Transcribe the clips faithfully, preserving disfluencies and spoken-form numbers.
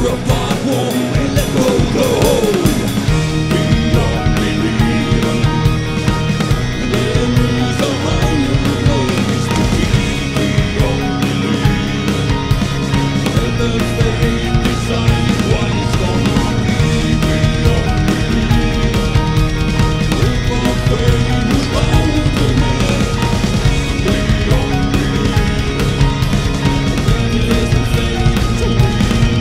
never apart, won't we let go, go. Beyond belief, there is a higher place to be. Beyond belief, let the fate decide what it's gonna be. Beyond belief, if our fate is bound to end. Beyond belief, there is a fate to be.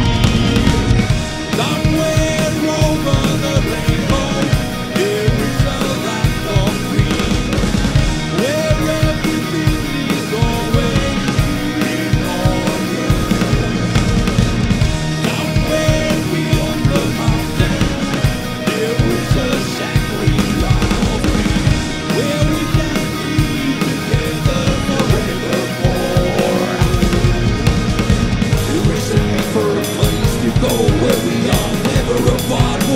Somewhere over the rainbow, there is a land of green, where everything is always in order. Somewhere beyond the mountain, there is a Shangri-La of green, where we can be together forevermore. There is a deeper place to go, where we are never apart.